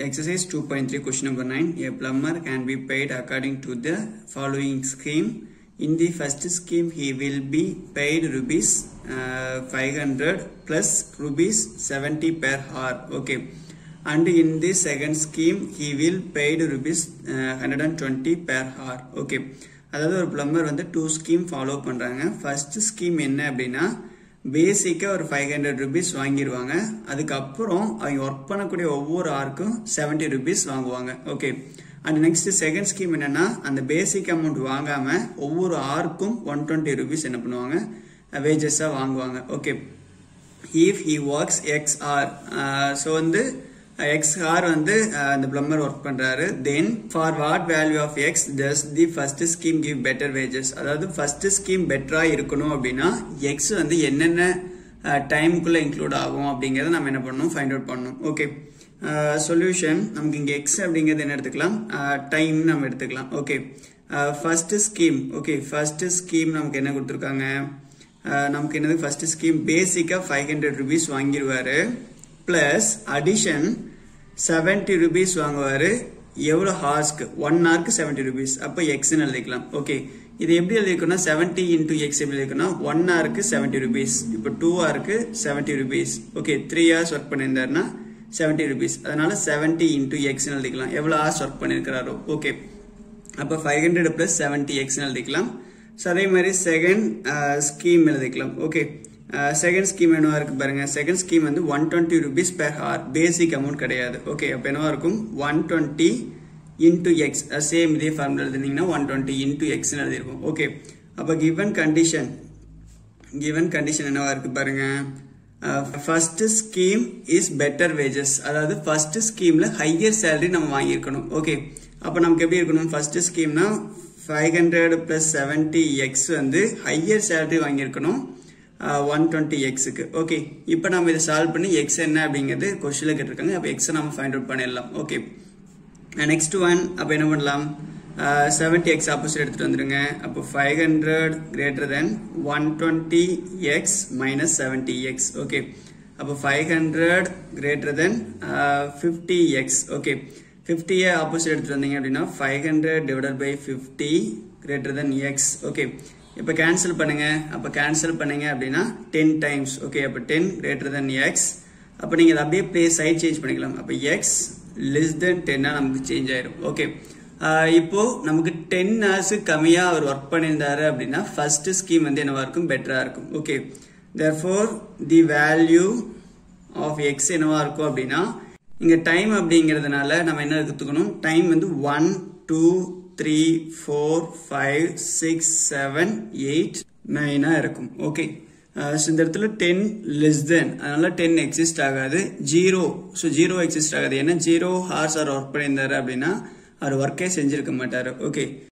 Exercise 2.3 question number 9. A plumber can be paid according to the following scheme. In the first scheme, he will be paid rupees 500 plus rupees 70 per hour. Okay. And in the second scheme, he will paid rupees 120 per hour. Okay. அதாவது ஒரு plumber வந்து 2 scheme follow பண்றாங்க. First scheme என்ன அப்படின்னா பேசிக்கா ஒரு 500 rupees வாங்கிடுவாங்க. அதுக்கு அப்புறம் அவங்க ஒர்க் பண்ணக்கூடிய ஒவ்வொரு ஆர்க்கும் 70 rupees வாங்குவாங்க. Okay. And next second scheme என்னன்னா அந்த பேசிக் அமௌண்ட் வாங்காம ஒவ்வொரு ஆர்க்கும் 120 rupees என்ன பண்ணுவாங்க வேஜஸா வாங்குவாங்க. Okay. If he works x hour so வந்து x hour வந்து அந்த plumber work பண்றாரு. then for what value of x does the first scheme give better wages? அதாவது first scheme பெட்டரா இருக்கணும் அப்படின்னா x வந்து என்னென்ன டைமுக்குள்ள இன்க்ளூட் ஆகும் அப்படிங்கறத நம்ம என்ன பண்ணணும் ஃபைண்ட் அவுட் பண்ணணும். ஓகே. சொல்யூஷன் நமக்கு இங்க x அப்படிங்கிறது என்ன எடுத்துக்கலாம் டைம் நம்ம எடுத்துக்கலாம். Okay. First scheme okay first scheme நமக்கு என்ன கொடுத்துருக்காங்க நமக்கு என்னது ஃபர்ஸ்ட் ஸ்கீம் பேசிக்கா 500 rupees வாங்கிடுவாரு பிளஸ் அடிஷன் 70 rupees வாங்குவாரு எவ்வளவு ஹார்ஸ்க்கு 1 ஹார்க்கு 70 rupees அப்ப x ன்னு எழுதிக்கலாம். ஓகே. இது எப்படி எழுதிக்கணும்னா 70 into x எப்படி எழுதிக்கணும் 1 ஹார்க்கு 70 rupees இப்போ 2 ஹார்க்கு 70 rupees ஓகே 3 hours ஒர்க் பண்ணியிருந்தாருன்னா 70 rupees அதனால 70 into x ன்னு எழுதிக்கலாம் எவ்வளவு ஹார்ஸ் ஒர்க் பண்ணியிருக்கிறாரோ. ஓகே. அப்ப 500 plus 70 x ன்னு எழுதிக்கலாம். அதே மாதிரி செகண்ட் ஸ்கீம் எழுதிக்கலாம். ஓகே. செகண்ட் ஸ்கீம் என்னவா இருக்கு பாருங்க செகண்ட் ஸ்கீம் வந்து 120 rupees per hour basic amount கிடையாது. ஓகே. அப்ப என்னவா இருக்கும் 120 into x சேம் இதே ஃபார்முலா எழுதினீங்கன்னா 120 into x ன்னு எழுதிருக்கும். ஓகே. அப்ப given condition என்னவா இருக்கு பாருங்க first scheme is better wages அதாவது ஃபர்ஸ்ட் ஸ்கீம்ல ஹையர் சேலரி நம்ம வாங்கியிருக்கணும். ஓகே. அப்ப நமக்கு எப்படி இருக்கணும் ஃபர்ஸ்ட் ஸ்கீம்னா 500 plus 70x வந்து ஹையர் சேலரி வாங்கியிருக்கணும் 120x க்கு. ஓகே. இப்போ நம்ம இதை சால்வ் பண்ணி x என்ன அப்படிங்கிறது क्वेश्चनல கேட்டிருக்காங்க. அப்ப x நம்ம ஃபைண்ட் அவுட் பண்ணிடலாம். ஓகே. நெக்ஸ்ட் ஒன் அப்ப என்ன பண்ணலாம் 70x ஆப்போசிட் எடுத்துட்டு வந்துருங்க. அப்போ 500 greater than 120x minus 70x. Okay. அப்போ 500 greater than 50x. Okay. 50 opposite எடுத்துட்டு வந்தீங்க அப்படின்னா 500 divided by 50 greater than x. Okay. இப்ப கேன்சல் பண்ணுங்க. அப்ப கேன்சல் பண்ணீங்க அப்படின்னா 10 times. ஓகே. அப்ப 10 greater than x. அப்ப நீங்க அதை அப்படியே பிளேஸ் சைட் சேஞ்ச் பண்ணிக்கலாம். அப்ப x less than 10 நமக்கு சேஞ்ச் ஆயிடும். ஓகே. இப்போ நமக்கு 10 hours கம்மியா அவர் ஒர்க் பண்ணியிருந்தாரு அப்படின்னா ஃபர்ஸ்ட் ஸ்கீம் வந்து என்னவா இருக்கும் பெட்டரா இருக்கும். Okay. therefore the value of x என்னவா இருக்கும் அப்படின்னா இங்க டைம் அப்படிங்கிறதுனால நம்ம என்ன எடுத்துக்கணும் டைம் வந்து 1 2 3 4 5 6 7 8 9 இருக்கும். ஓகே. இந்த இடத்துல 10 less than அதனால 10 எக்ஸிஸ்ட் ஆகாது 0 எக்ஸிஸ்ட் ஆகாது ஏன்னா 0 hours அவர் ஒர்க் பண்ணியிருந்தாரு அப்படின்னா அவர் ஒர்க்கே செஞ்சிருக்க மாட்டாரு. ஓகே.